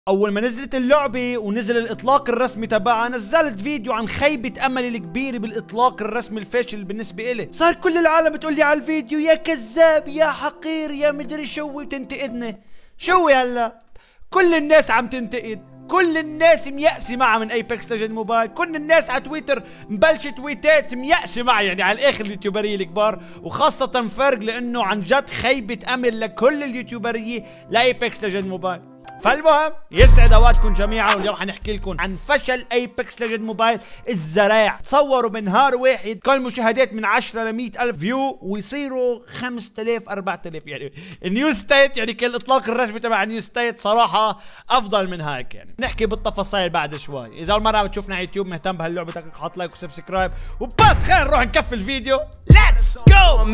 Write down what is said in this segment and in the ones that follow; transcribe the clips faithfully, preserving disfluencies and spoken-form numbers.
اول ما نزلت اللعبة ونزل الاطلاق الرسمي تبعها، نزلت فيديو عن خيبة املي الكبيرة بالاطلاق الرسمي الفاشل بالنسبة الي. صار كل العالم بتقول لي على الفيديو يا كذاب يا حقير يا مدري شو وتنتقدني. شو هلا؟ كل الناس عم تنتقد، كل الناس ميأسة معها من ايبكس ليجند موبايل، كل الناس على تويتر مبلشة تويتات ميأسة معها، يعني على الاخر اليوتيوبرية الكبار، وخاصة فرق لانه عن جد خيبة امل لكل اليوتيوبرية لايبكس ليجند موبايل. فالمهم يسعد اوقاتكم جميعا، واليوم حنحكي لكم عن فشل ايبكس ليجند موبايل الذراع. تصوروا بنهار واحد كل مشاهدات من عشرة ل مئة الف فيو ويصيروا خمسة آلاف أربعة آلاف، يعني النيو ستيت يعني كان الاطلاق الرسمي تبع نيو ستيت صراحه افضل من هيك. يعني نحكي بالتفاصيل بعد شوي. اذا اول مره عم تشوفنا على يوتيوب مهتم بهاللعبه تك حط لايك وسبسكرايب وبس. خلينا نروح نكفي الفيديو. ليتس جو.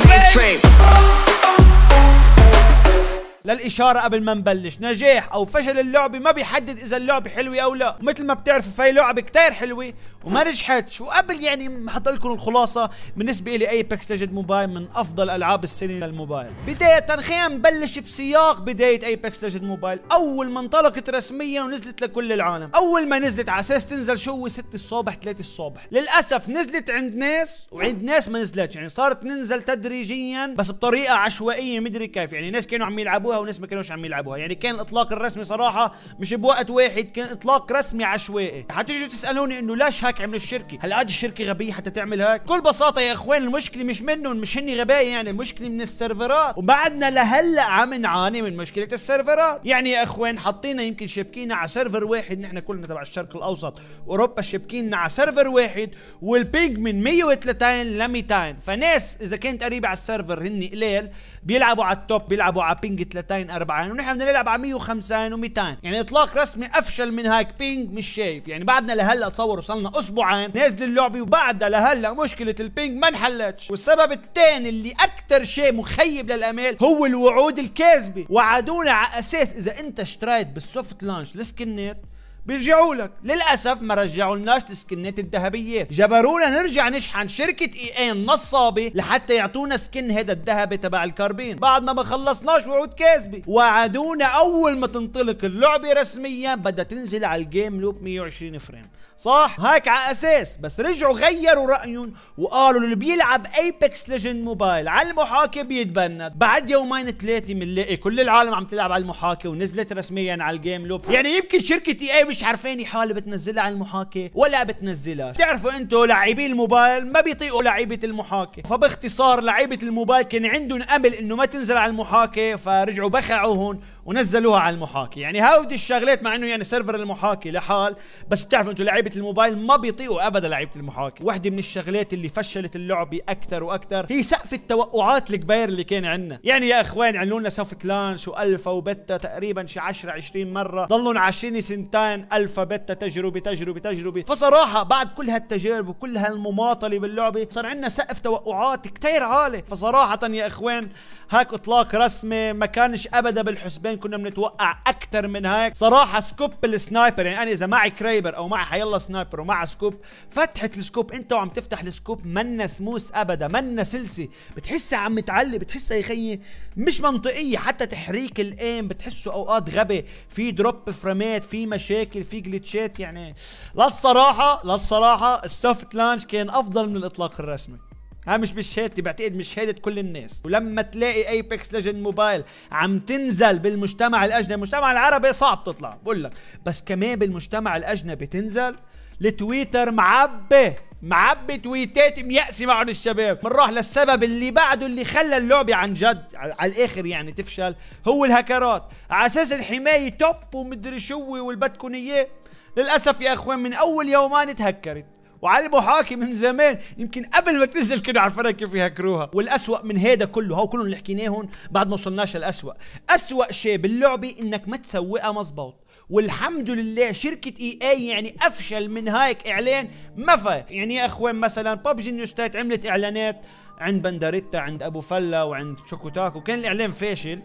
للإشارة قبل ما نبلش، نجاح أو فشل اللعبة ما بيحدد إذا اللعبة حلوة أو لا، مثل ما بتعرفوا في لعبة كتير حلوة وما نجحتش، وقبل يعني بحط لكم الخلاصة بالنسبة لي ايبكس ليجند موبايل من أفضل ألعاب السنة للموبايل. بداية خلينا نبلش بسياق بداية ايبكس ليجند موبايل، أول ما انطلقت رسميا ونزلت لكل العالم. أول ما نزلت على أساس تنزل شو ستة الصبح ثلاثة الصبح، للأسف نزلت عند ناس وعند ناس ما نزلتش، يعني صارت ننزل تدريجيا بس بطريقة عشوائية مدري كيف، يعني ناس كانوا عم يلعبوها وناس ما كانوش عم يلعبوها، يعني كان الاطلاق الرسمي صراحه مش بوقت واحد، كان اطلاق رسمي عشوائي. حتيجوا تسالوني انه ليش هيك عملوا الشركه؟ هل قد الشركه غبيه حتى تعمل هيك؟ بكل بساطه يا اخوان المشكله مش منهم، مش هني غبايه، يعني المشكله من السيرفرات، وبعدنا لهلا عم نعاني من مشكله السيرفرات. يعني يا اخوان حطينا يمكن شابكينا على سيرفر واحد، نحن كلنا تبع الشرق الاوسط واوروبا شابكينا على سيرفر واحد، والبينج من مئة وثلاثين ل مئتين، فناس اذا كانت قريبه على السيرفر هن قليل بيلعبوا على التوب، بيلعبوا على بينج ثلاثين أربعين، ونحن بدنا نلعب على مئة وخمسين ومئتين، يعني اطلاق رسمي افشل من هيك بينج مش شايف. يعني بعدنا لهلا تصور وصلنا اسبوعين نازل اللعبه وبعدها لهلا مشكله البينج ما انحلتش. والسبب الثاني اللي اكثر شيء مخيب للامال هو الوعود الكاذبه. وعدونا على اساس اذا انت اشتريت بالسوفت لانش السكنات بيرجعوا لك، للاسف ما رجعوا لناش السكنات الذهبيات، جبرونا نرجع نشحن شركه اي اي النصابه لحتى يعطونا سكن هذا الذهبي تبع الكاربين، بعدنا ما خلصناش وعود كاذبه. وعدونا اول ما تنطلق اللعبه رسميا بدها تنزل على الجيم لوب مئة وعشرين فريم، صح؟ هيك على اساس، بس رجعوا غيروا رايهم وقالوا اللي بيلعب ايبكس ليجند موبايل على المحاكي بيتبند. بعد يومين ثلاثه بنلاقي كل العالم عم تلعب على المحاكي ونزلت رسميا على الجيم لوب. يعني يمكن شركه اي اي مش عارفين حالة بتنزلها على المحاكي ولا بتنزلها. بتعرفوا انتوا لاعبي الموبايل ما بيطيقوا لعيبه المحاكي، فباختصار لعيبه الموبايل كان عندهم امل انه ما تنزل على المحاكي، فرجعوا بخعوهم ونزلوها على المحاكي. يعني هودي الشغلات مع انه يعني سيرفر المحاكي لحال، بس بتعرفوا انتوا لعيبه الموبايل ما بيطيقوا ابدا لعيبه المحاكي. واحده من الشغلات اللي فشلت اللعبه اكثر واكثر هي سقف التوقعات الكبير اللي كان عندنا. يعني يا اخوان عملوا لنا سوفت لانش والفا وبتا تقريبا شي عشرة عشرين مره، ضلوا عشرين سنتين الفا بتا تجربه تجربه تجربه. فصراحه بعد كل هالتجارب وكل هالمماطله باللعبه صار عندنا سقف توقعات كثير عالي. فصراحه يا اخوان هيك اطلاق رسمي ما كانش ابدا بالحسبان، كنا بنتوقع اكثر من هيك. صراحه سكوب السنايبر، يعني انا اذا معي كريبر او معي حيلا سنايبر ومع سكوب، فتحه السكوب انت وعم تفتح السكوب منا سموس ابدا، منا سلسه، بتحسها عم تعلي، بتحسها يا خيي مش منطقيه. حتى تحريك الايم بتحسه اوقات غبي، في دروب فريمات، في مشاكل، في جليتشات. يعني للصراحه للصراحه السوفت لانش كان افضل من الاطلاق الرسمي. ها مش بشهادتي، بعتقد مش شهادة كل الناس. ولما تلاقي ايبكس ليجند موبايل عم تنزل بالمجتمع الاجنبي، المجتمع العربي صعب تطلع بقول لك، بس كمان بالمجتمع الاجنبي تنزل، التويتر معبي معبي تويتات ميأسي معهم الشباب. بنروح للسبب اللي بعده اللي خلى اللعبة عن جد على الاخر يعني تفشل، هو الهاكرات. على اساس الحماية توب ومدري شو والبدكن اياه، للاسف يا اخوان من اول يومين تهكرت، وعلى المحاكي من زمان يمكن قبل ما تنزل كانوا عارفين كيف يهكروها. والاسوأ من هيدا كله، هو كلهم اللي حكيناهم بعد ما وصلناش للاسوأ. اسوأ شيء باللعبه انك ما تسوقها مزبوط، والحمد لله شركه اي اي يعني افشل من هيك اعلان ما في. يعني يا اخوان مثلا ببجي نيو ستيت عملت اعلانات عند بندريتا، عند ابو فله، وعند شوكوتاكو، كان الاعلان فاشل،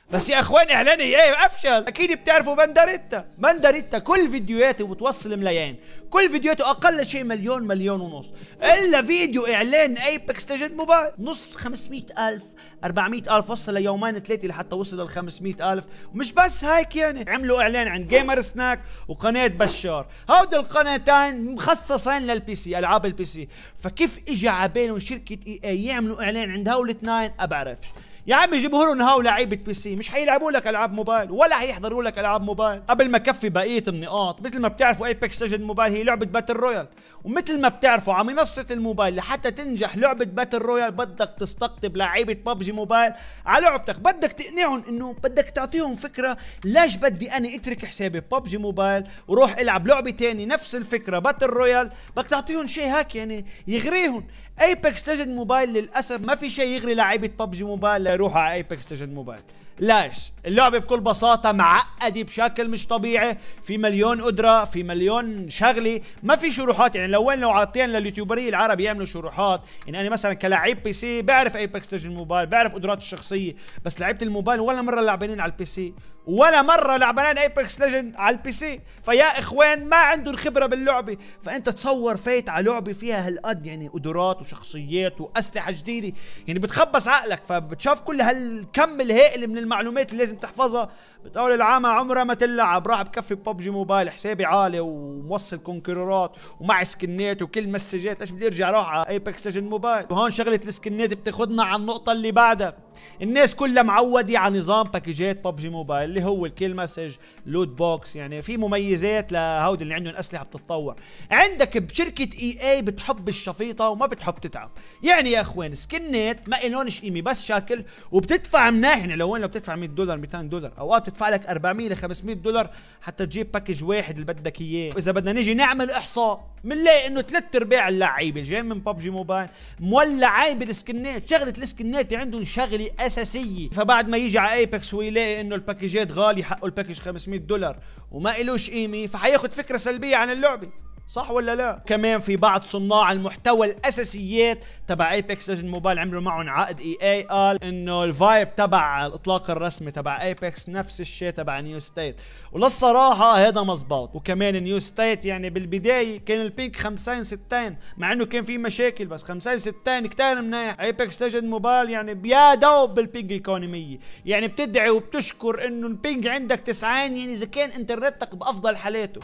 بس يا اخوان اعلان ايه افشل. اكيد بتعرفوا بندريتا. بندريتا كل فيديوهاته بتوصل ملايين، كل فيديوهاته اقل شيء مليون مليون ونص، الا فيديو اعلان ايبكس ليجند موبايل نص خمسمئة الف أربعمئة الف، وصل ليومين ثلاثه لحتى وصل ل خمسمئة الف. ومش بس هيك يعني، عملوا اعلان عن جيمر سناك وقناه بشار، هودي القناتين مخصصين للبي سي، العاب البي سي. فكيف اجى على بالهم شركه اي اي يعملوا اعلان عند هول الاثنين؟ ابعرفش. يا عم جيبوا لهم هاو لعيبه بي سي، مش حيلعبوا لك العاب موبايل ولا حيحضروا لك العاب موبايل. قبل ما كفي بقيه النقاط، مثل ما بتعرفوا ايبكس ليجند موبايل هي لعبه باتل رويال، ومثل ما بتعرفوا على منصه الموبايل لحتى تنجح لعبه باتل رويال بدك تستقطب لعيبه ببجي موبايل على لعبتك، بدك تقنعهم انه بدك تعطيهم فكره ليش بدي انا اترك حسابي ببجي موبايل وروح العب لعبه ثانيه نفس الفكره باتل رويال. بدك تعطيهم شيء هيك يعني يغريهم. ايبكس ليجند موبايل للاسف ما في شيء يغري لاعيبه ببجي موبايل ليروحوا على ايبكس ليجند موبايل. ليش؟ اللعبه بكل بساطه معقده بشكل مش طبيعي، في مليون قدره، في مليون شغله، ما في شروحات. يعني لو وين لو عاطين لليوتيوبريه العرب يعملوا شروحات، يعني انا مثلا كلاعب بي سي بعرف ايبكس ليجند موبايل، بعرف قدراته الشخصيه، بس لعبت الموبايل ولا مره لعبانين على البي سي، ولا مره لعبانين ايبكس ليجند على البي سي. فيا اخوان ما عندهم خبره باللعبه، فانت تصور فايت على لعبه فيها هالقد يعني قدرات وشخصيات واسلحه جديده، يعني بتخبص عقلك. فبتشوف كل هالكم الهائل من المعلومات اللي لازم تحفظها، بتقول العامة عمرها ما تلعب، راح بكفي ببجي موبايل، حسابي عالي وموصل كونكررات ومع سكنات وكل مسجات، ايش بدي ارجع اروح على ايبكس ليجند موبايل؟ وهون شغله السكنات بتاخذنا على النقطه اللي بعدها. الناس كلها معوده على نظام باكيجات ببجي موبايل اللي هو الكيل مسج لود بوكس، يعني في مميزات لهود اللي عندهم اسلحه بتتطور. عندك بشركه اي اي بتحب الشفيطه وما بتحب تتعب، يعني يا اخوان سكنات ما إلهونش قيمه بس شكل، وبتدفع مناح. يعني لو وين لو بتدفع مئة دولار مئتين دولار، اوقات بتدفع لك أربعمئة ل خمسمئة دولار حتى تجيب باكج واحد اللي بدك اياه. واذا بدنا نيجي نعمل احصاء بنلاقي انه ثلاث ارباع اللعيبه اللي جايين من ببجي موبايل مولعين بالسكنات. شغله السكنات عندهم شغله اساسيه، فبعد ما يجي على ايبكس ويلاقي انه الباكجات غالي، حقه الباكج خمسمئة دولار وما إلوش قيمه، فحياخد فكره سلبيه عن اللعبه. صح ولا لا؟ كمان في بعض صناع المحتوى الاساسيات تبع ايبكس ليجند موبايل عملوا معهم عقد اي اي، قال انه الفايب تبع الاطلاق الرسمي تبع ايبكس نفس الشيء تبع نيو ستيت، وللصراحه هذا مزبوط. وكمان نيو ستيت يعني بالبدايه كان البينك خمسين ستين، مع انه كان في مشاكل، بس خمسين ستين كتير منيح. ايبكس ليجند موبايل يعني بيا دوب بالبينج ايكونوميه، يعني بتدعي وبتشكر انه البينج عندك تسعين، يعني اذا كان انترنتك بافضل حالاته.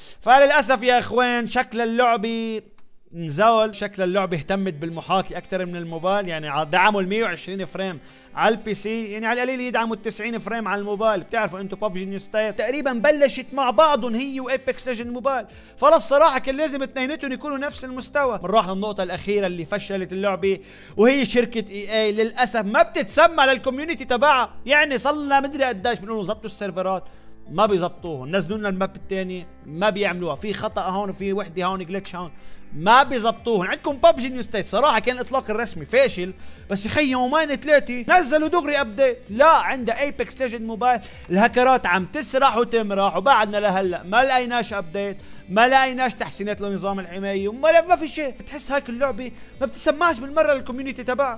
فللاسف يا اخوان شكل اللعبه نزول، شكل اللعبه اهتمت بالمحاكي اكثر من الموبايل، يعني دعموا ال مئة وعشرين فريم على البي سي، يعني على القليل يدعموا ال تسعين فريم على الموبايل. بتعرفوا انتم ببجي نيو ستيت تقريبا بلشت مع بعضهم هي وايبكس ليجند موبايل، فللصراحه كان لازم اثنيناتهم يكونوا نفس المستوى. بنروح للنقطه الاخيره اللي فشلت اللعبه، وهي شركه اي اي للاسف ما بتتسمع للكوميونتي تبعها. يعني صلنا مدري قديش بنقولوا ظبطوا السيرفرات، ما بيزبطوهم، نزلوا لنا الماب الثاني ما بيعملوها، في خطا هون وفي وحده هون جلتش هون، ما بيزبطوهم. عندكم ببجي نيو ستيت صراحه كان الاطلاق الرسمي فاشل، بس يخي يومين ثلاثه نزلوا دغري ابديت. لا، عند ايبكس ليجند موبايل الهاكرات عم تسرح وتمرح، وبعدنا لهلا ما لقيناش ابديت، ما لقيناش تحسينات لنظام الحمايه، وما ما في شيء. بتحس هيك اللعبه ما بتسمعش بالمره للكوميونتي تبعها.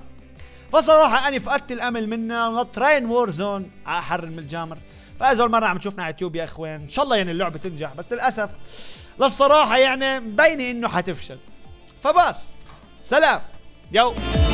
فصراحه انا فقدت الامل منها، ونطرين وور زون على حر من الجامر. فاذا اول مره عم تشوفنا على يوتيوب يا اخوان، ان شاء الله يعني اللعبه تنجح، بس للاسف للصراحه يعني مبينه انه حتفشل. فبس سلام يو.